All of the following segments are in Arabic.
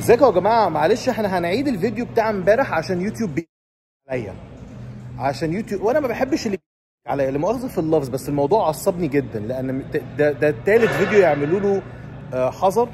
ازيكم يا جماعه؟ معلش احنا هنعيد الفيديو بتاع امبارح عشان يوتيوب عليا، عشان يوتيوب، وانا ما بحبش اللي عليا، لا مؤاخذه في اللفظ، بس الموضوع عصبني جدا لان ده التالت فيديو يعملوا له حظر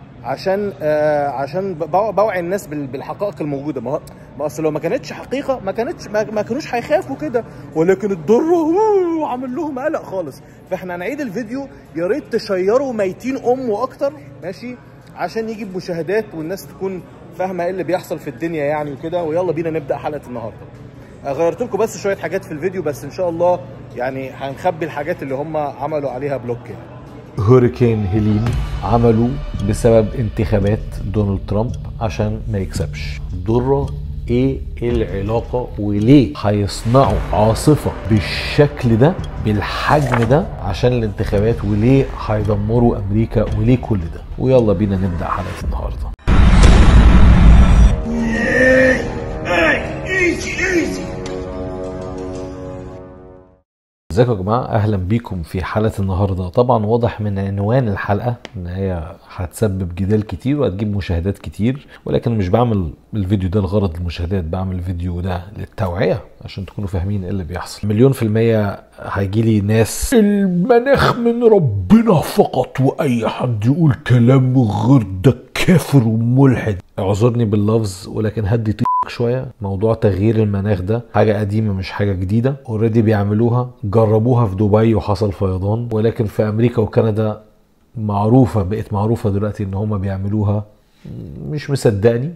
عشان بوعي الناس بالحقائق الموجوده. ما اصل لو ما كانتش حقيقه ما كانوش هيخافوا كده، ولكن الضره عامل لهم قلق خالص. فاحنا هنعيد الفيديو، يا ريت تشيروا ميتين واكتر، ماشي، عشان يجيب مشاهدات والناس تكون فاهمه ايه اللي بيحصل في الدنيا يعني وكده. ويلا بينا نبدا حلقه النهارده. غيرت لكم بس شويه حاجات في الفيديو، بس ان شاء الله يعني هنخبي الحاجات اللي هم عملوا عليها بلوك يعني. هوريكين هيلين عملوا بسبب انتخابات دونالد ترامب عشان ما يكسبش. ضرة ايه العلاقة وليه هيصنعوا عاصفة بالشكل ده بالحجم ده عشان الانتخابات، وليه هيدمروا امريكا، وليه كل ده؟ ويلا بينا نبدأ حلقة النهاردة. ازيكم يا جماعه، اهلا بيكم في حلقه النهارده. طبعا واضح من عنوان الحلقه ان هي هتسبب جدال كتير وهتجيب مشاهدات كتير، ولكن مش بعمل الفيديو ده لغرض المشاهدات، بعمل الفيديو ده للتوعيه عشان تكونوا فاهمين ايه اللي بيحصل. 100% هيجي لي ناس المناخ من ربنا فقط، واي حد يقول كلام غير ده كافر وملحد. اعذرني باللفظ ولكن هدي شويه. موضوع تغيير المناخ ده حاجه قديمه مش حاجه جديده، اوريدي بيعملوها، جربوها في دبي وحصل فيضان، ولكن في امريكا وكندا بقت معروفه دلوقتي ان هم بيعملوها. مش مصدقني.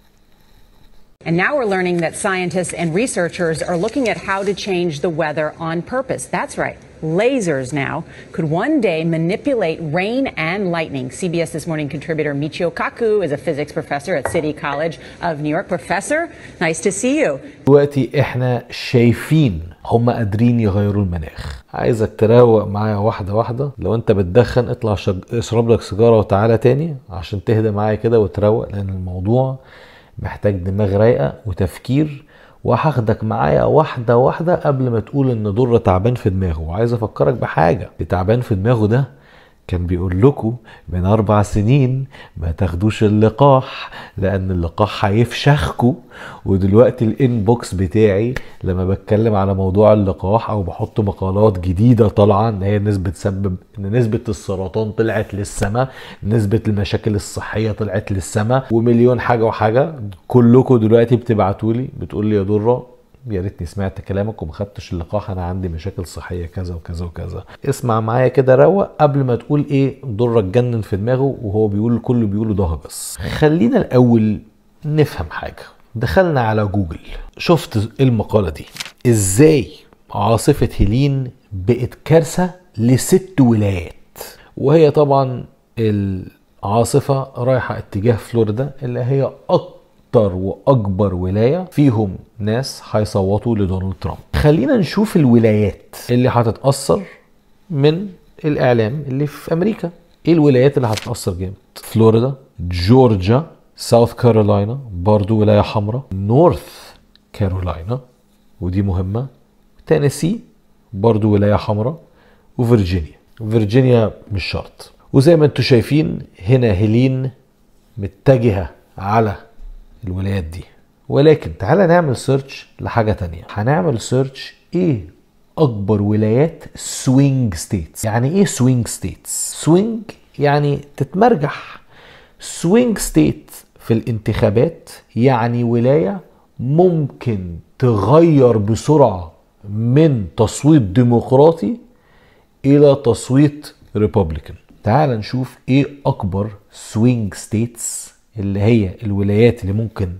And now we're learning that scientists and researchers are looking at how to change the weather on purpose. That's right. Lasers now could one day manipulate rain and lightning. CBS This Morning contributor Michio Kaku is a physics professor at City College of New York. Professor, nice to see you. دلوقتي احنا شايفين هم قادرين يغيروا المناخ. عايزك تروق معايا واحده واحده. لو انت بتدخن اطلع اشرب لك سيجاره وتعالى تاني عشان تهدى معايا كده وتروق، لان الموضوع محتاج دماغ رايقه وتفكير، وهاخدك معايا واحده واحده قبل ما تقول ان ضر تعبان في دماغه. وعايز افكرك بحاجه، اللي تعبان في دماغه ده كان بيقول لكم من 4 سنين ما تاخدوش اللقاح لان اللقاح هيفشخكوا. ودلوقتي الانبوكس بتاعي لما بتكلم على موضوع اللقاح او بحط مقالات جديده طالعه ان هي بتسبب ان نسبه السرطان طلعت للسماء، نسبه المشاكل الصحيه طلعت للسماء، ومليون حاجه وحاجه. كلكم دلوقتي بتبعتوا لي بتقول لي يا ضره يا ريتني سمعت كلامك وما خدتش اللقاح، انا عندي مشاكل صحيه كذا وكذا وكذا. اسمع معايا كده روق قبل ما تقول ايه ضرك اتجنن في دماغه وهو بيقول كله بيقوله ده هجس. خلينا الاول نفهم حاجه. دخلنا على جوجل، شفت المقاله دي ازاي عاصفه هيلين بقت كارثه ل6 ولايات. وهي طبعا العاصفه رايحه اتجاه فلوريدا اللي هي اكتر واكبر ولايه فيهم ناس هيصوتوا لدونالد ترامب. خلينا نشوف الولايات اللي هتتاثر من الاعلام اللي في امريكا. ايه الولايات اللي هتتاثر جامد؟ فلوريدا، جورجيا، ساوث كارولاينا برضو ولايه حمراء، نورث كارولاينا ودي مهمه، تينيسي برضو ولايه حمراء، وفرجينيا مش شرط. وزي ما انتم شايفين هنا هيلين متجهه على الولايات دي. ولكن تعالى نعمل سيرش لحاجة تانية. هنعمل سيرش ايه اكبر ولايات سوينج ستيتس. يعني ايه سوينج ستيتس؟ سوينج يعني تتمرجح. سوينج ستيت في الانتخابات يعني ولاية ممكن تغير بسرعة من تصويت ديمقراطي الى تصويت ريبابليكان. تعال نشوف ايه اكبر سوينج ستيتس اللي هي الولايات اللي ممكن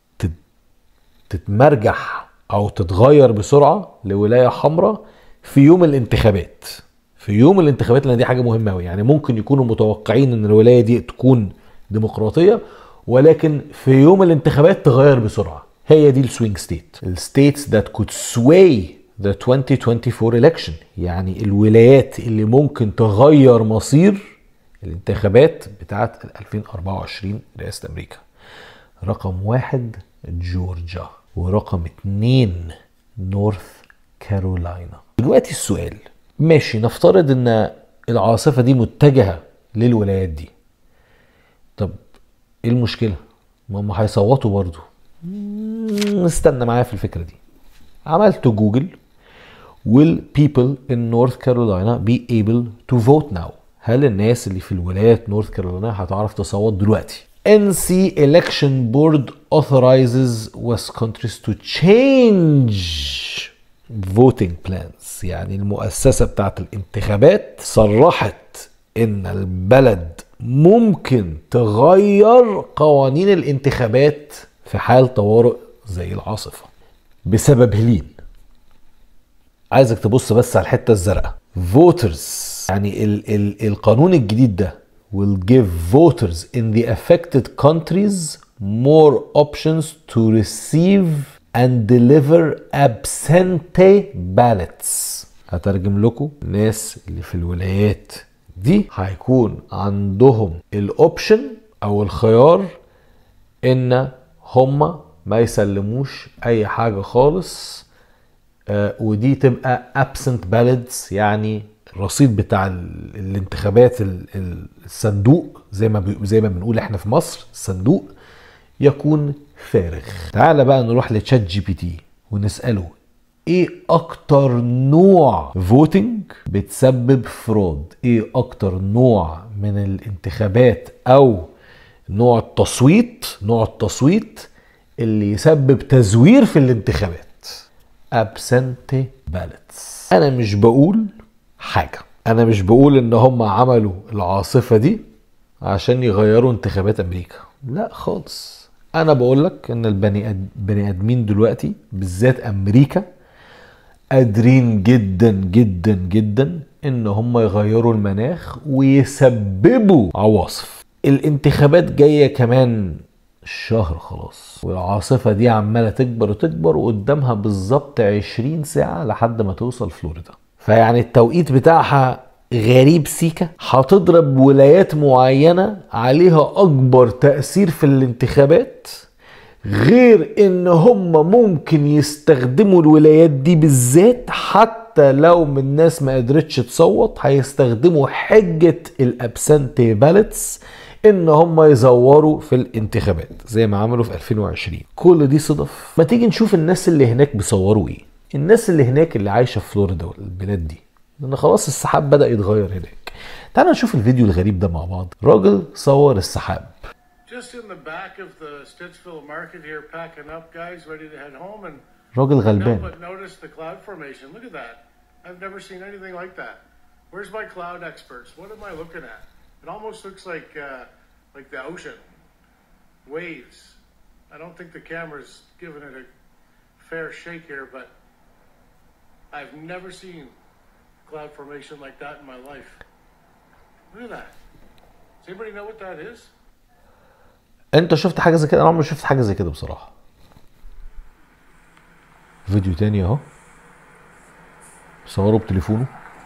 تتمرجح او تتغير بسرعه لولايه حمراء في يوم الانتخابات. في يوم الانتخابات، لان دي حاجه مهمه قوي. يعني ممكن يكونوا متوقعين ان الولايه دي تكون ديمقراطيه، ولكن في يوم الانتخابات تغير بسرعه. هي دي السوينج ستيت. الستيتس that could sway the 2024 election، يعني الولايات اللي ممكن تغير مصير الانتخابات بتاعت 2024 رئاسة أمريكا. رقم 1 جورجيا، ورقم 2 نورث كارولاينا. دلوقتي السؤال، ماشي نفترض ان العاصفة دي متجهة للولايات دي، طب ايه المشكله؟ ما هم هيصوتوا برضو. استنى معايا في الفكره دي. عملت جوجل will people in North Carolina be able to vote now؟ هل الناس اللي في الولايات نورث كارولاينا هتعرف تصوت دلوقتي؟ NC election board authorizes West countries to change voting plans. يعني المؤسسة بتاعت الانتخابات صرحت ان البلد ممكن تغير قوانين الانتخابات في حال طوارئ زي العاصفة بسبب هلين. عايزك تبص بس على الحتة الزرقاء. voters، يعني القانون الجديد ده will give voters in the affected countries more options to receive and deliver absentee ballots. هترجم لكم، الناس اللي في الولايات دي هيكون عندهم الاوبشن او الخيار ان هم ما يسلموش اي حاجة خالص، ودي تبقى absent ballots، يعني الرصيد بتاع الانتخابات الصندوق زي ما بنقول احنا في مصر، الصندوق يكون فارغ. تعال بقى نروح لتشات جي بي تي ونسأله ايه اكتر نوع فوتنج بتسبب فرود؟ ايه اكتر نوع من الانتخابات او نوع التصويت اللي يسبب تزوير في الانتخابات؟ absentee ballots. انا مش بقول حاجة، انا مش بقول ان هم عملوا العاصفة دي عشان يغيروا انتخابات امريكا، لا خالص. انا بقولك ان البني ادمين دلوقتي بالذات امريكا قادرين جدا جدا جدا ان هم يغيروا المناخ ويسببوا عواصف. الانتخابات جاية كمان شهر خلاص، والعاصفة دي عمالة تكبر وتكبر، وقدامها بالظبط 20 ساعة لحد ما توصل فلوريدا. فيعني التوقيت بتاعها غريب سيكا، هتضرب ولايات معينة عليها اكبر تأثير في الانتخابات، غير ان هم ممكن يستخدموا الولايات دي بالذات حتى لو من ناس ما قدرتش تصوت، هيستخدموا حجة الابسنتي باليتس ان هم يزوروا في الانتخابات زي ما عملوا في 2020. كل دي صدف. ما تيجي نشوف الناس اللي هناك بيصوروا ايه. الناس اللي هناك اللي عايشة في فلوريدا والبلاد دي، لان خلاص السحاب بدأ يتغير هناك. تعال نشوف الفيديو الغريب ده مع بعض. راجل صور السحاب. Just in the back of the Stittsville market here, packing up, guys, ready to head home, and راجل غلبان. but notice the cloud formation. Look at that. I've never seen anything like that. Where's my cloud experts? What am I looking at? It almost looks like the ocean, waves. I don't think the camera's giving it a fair shake here, but I've never seen cloud formation like that in my life. Look at that. Does anybody know what that is? انت شفت حاجه زي كده؟ انا عمري ما شفت حاجه زي كده بصراحه. فيديو تاني اهو، صوره بتليفونه.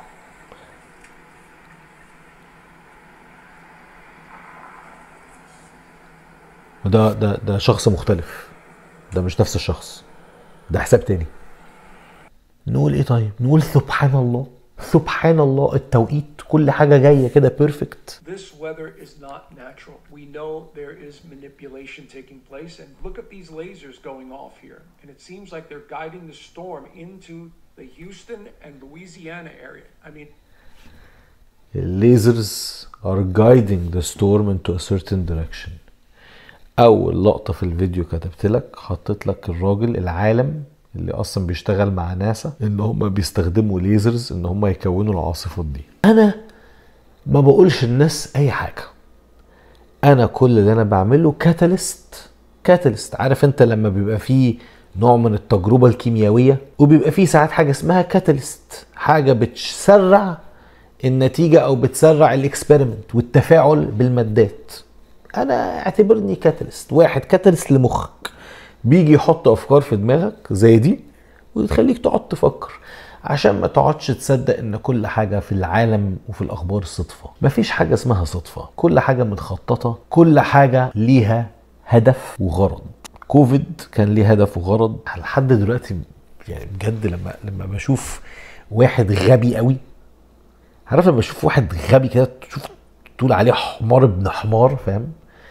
ده شخص مختلف، ده مش نفس الشخص، ده حساب تاني. نقول ايه طيب؟ نقول سبحان الله، سبحان الله. التوقيت كل حاجة جاية كده بيرفكت. This weather is not natural. We know there is manipulation taking place, and look at these lasers going off here. And it seems like they're guiding the storm into the Houston and Louisiana area. I mean, lasers are guiding the storm into a certain direction. أول لقطة في الفيديو كتبت لك، حطيت لك الراجل العالم اللي اصلا بيشتغل مع ناسا ان هم بيستخدموا ليزرز ان هم يكونوا العاصفات دي. انا ما بقولش الناس اي حاجة، انا كل اللي انا بعمله كاتاليست. عارف انت لما بيبقى فيه نوع من التجربة الكيميائية وبيبقى فيه ساعات حاجة اسمها كاتاليست، حاجة بتسرع النتيجة او بتسرع الاكسبيرمنت والتفاعل بالمادات. انا اعتبرني كاتاليست، واحد كاتاليست لمخك بيجي يحط افكار في دماغك زي دي وتخليك تقعد تفكر، عشان ما تقعدش تصدق ان كل حاجة في العالم وفي الاخبار صدفة. مفيش حاجة اسمها صدفة، كل حاجة متخططة، كل حاجة ليها هدف وغرض. كوفيد كان ليه هدف وغرض. لحد دلوقتي يعني بجد لما بشوف واحد غبي قوي، عارف لما بشوف واحد غبي كده تقول عليه حمار ابن حمار، فاهم؟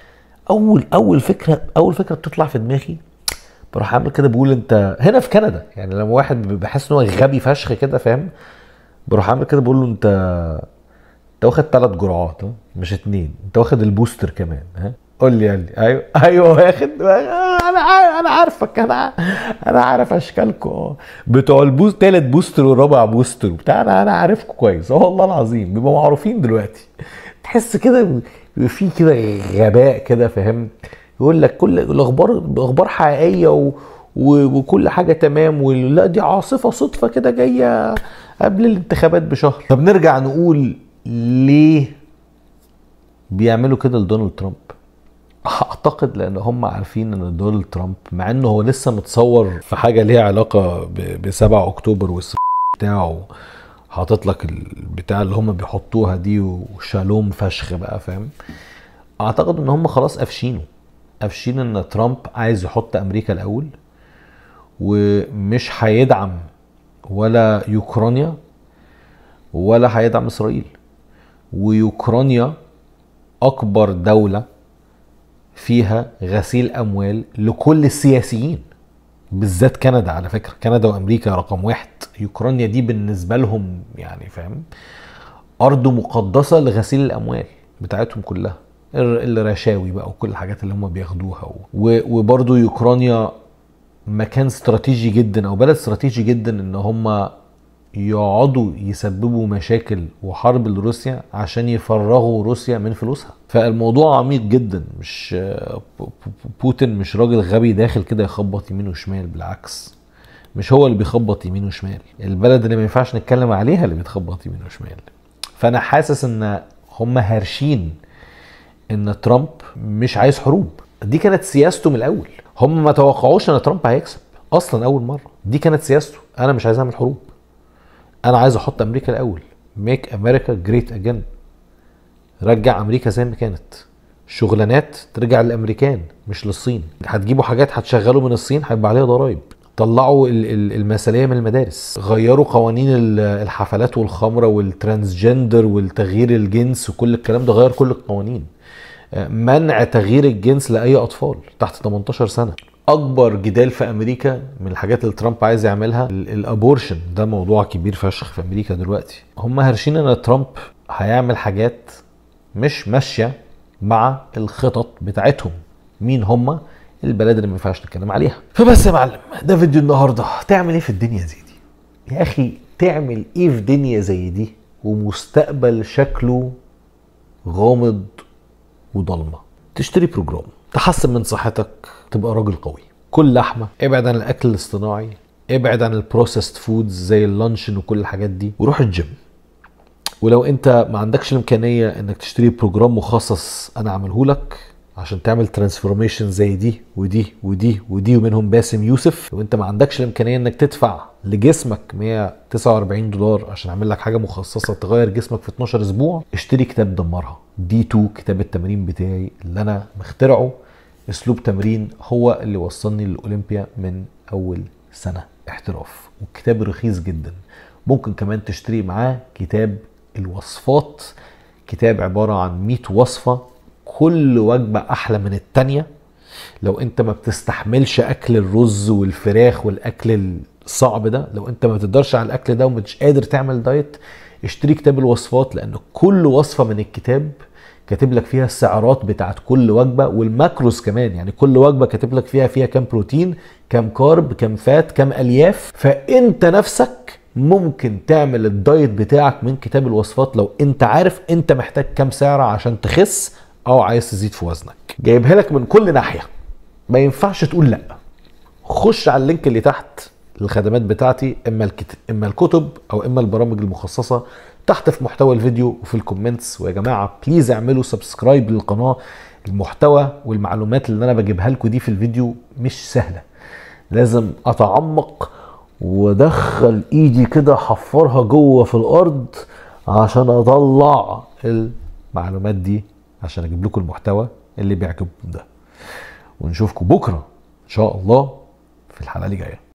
اول فكره بتطلع في دماغي، بروح اعمل كده بقول انت هنا في كندا، يعني لما واحد بحس ان هو غبي فشخ كده فاهم، بروح اعمل كده بقول له انت واخد 3 جرعات مش 2، انت واخد البوستر كمان ها؟ قول لي ايوه واخد. انا عارفك، انا عارف اشكالكم بتوع البوست، 3 بوستر والرابع بوستر وبتاع، انا عارفكم كويس والله العظيم، بيبقوا معروفين دلوقتي. تحس كده في كده غباء كده فاهم، يقول لك كل الاخبار حقيقيه وكل حاجه تمام، ولا دي عاصفه صدفه كده جايه قبل الانتخابات بشهر. طب نرجع نقول ليه بيعملوا كده لدونالد ترامب؟ اعتقد لان هم عارفين ان دونالد ترامب مع انه هو لسه متصور في حاجه ليها علاقه ب7 اكتوبر والسبب بتاعه، حاطط لك البتاع اللي هم بيحطوها دي وشالوم فشخ بقى فاهم. اعتقد ان هم خلاص قافشين ان ترامب عايز يحط امريكا الاول، ومش هيدعم ولا يوكرانيا ولا هيدعم اسرائيل. ويوكرانيا اكبر دولة فيها غسيل اموال لكل السياسيين، بالذات كندا على فكرة، كندا وامريكا رقم 1. يوكرانيا دي بالنسبة لهم يعني فاهم ارض مقدسة لغسيل الاموال بتاعتهم كلها، الرشاوي بقى وكل الحاجات اللي هم بياخدوها. وبرضو يوكرانيا مكان استراتيجي جدا او بلد استراتيجي جدا ان هم يقعدوا يسببوا مشاكل وحرب لروسيا عشان يفرغوا روسيا من فلوسها. فالموضوع عميق جدا، مش بوتين مش راجل غبي داخل كده يخبط يمين وشمال، بالعكس مش هو اللي بيخبط يمين وشمال، البلد اللي ما ينفعش نتكلم عليها اللي بتخبط يمين وشمال. فانا حاسس ان هم هارشين ان ترامب مش عايز حروب. دي كانت سياسته من الاول، هم ما توقعوش ان ترامب هيكسب اصلا اول مره، دي كانت سياسته، انا مش عايز اعمل حروب، انا عايز احط امريكا الاول، ميك امريكا جريت اجين، رجع امريكا زي ما كانت، شغلانات ترجع للامريكان مش للصين، هتجيبوا حاجات هتشغلوا من الصين هيبقى عليها ضرائب، طلعوا المثاليه من المدارس، غيروا قوانين الحفلات والخمره والترانسجندر والتغيير الجنس وكل الكلام ده، غير كل القوانين، منع تغيير الجنس لاي اطفال تحت 18 سنه. اكبر جدال في امريكا من الحاجات اللي ترامب عايز يعملها الابورشن، ده موضوع كبير فشخ في امريكا دلوقتي. هم هارشين ان ترامب هيعمل حاجات مش ماشيه مع الخطط بتاعتهم. مين هم؟ البلد اللي ما ينفعش نتكلم عليها. فبس يا معلم، ده فيديو النهارده. تعمل ايه في الدنيا زي دي يا اخي؟ تعمل ايه في دنيا زي دي ومستقبل شكله غامض وضلمه؟ تشتري بروجرام، تحسن من صحتك، تبقى راجل قوي، كل لحمه، ابعد عن الاكل الاصطناعي، ابعد عن البروسيسد فودز زي اللانشن وكل الحاجات دي، وروح الجيم. ولو انت ما عندكش الامكانيه انك تشتري بروجرام مخصص انا اعمله لك عشان تعمل ترانسفورميشن زي دي ودي ودي ودي ومنهم باسم يوسف، لو انت ما عندكش الامكانيه انك تدفع لجسمك $149 عشان اعمل لك حاجه مخصصه تغير جسمك في 12 اسبوع، اشتري كتاب دمرها D2، كتاب التمرين بتاعي اللي انا مخترعه، اسلوب تمرين هو اللي وصلني للاولمبيا من اول سنه احتراف، والكتاب رخيص جدا. ممكن كمان تشتري معاه كتاب الوصفات، كتاب عباره عن 100 وصفه، كل وجبه احلى من التانيه. لو انت ما بتستحملش اكل الرز والفراخ والاكل الصعب ده، لو انت ما بتقدرش على الاكل ده ومش قادر تعمل دايت، اشتري كتاب الوصفات، لان كل وصفه من الكتاب كاتب لك فيها السعرات بتاعت كل وجبه والماكروز كمان، يعني كل وجبه كاتب لك فيها كام بروتين، كام كارب، كام فات، كام الياف. فانت نفسك ممكن تعمل الدايت بتاعك من كتاب الوصفات لو انت عارف انت محتاج كام سعره عشان تخس او عايز تزيد في وزنك. جايبها لك من كل ناحيه، ما ينفعش تقول لا. خش على اللينك اللي تحت الخدمات بتاعتي، اما الكتب او اما البرامج المخصصه تحت في محتوى الفيديو وفي الكومنتس. ويا جماعه بليز اعملوا سبسكرايب للقناه، المحتوى والمعلومات اللي انا بجيبها لكم دي في الفيديو مش سهله، لازم اتعمق وادخل ايدي كده احفرها جوه في الارض عشان اطلع المعلومات دي، عشان اجيب لكم المحتوى اللي بيعجبكم ده. ونشوفكم بكره ان شاء الله في الحلقه اللي جايه.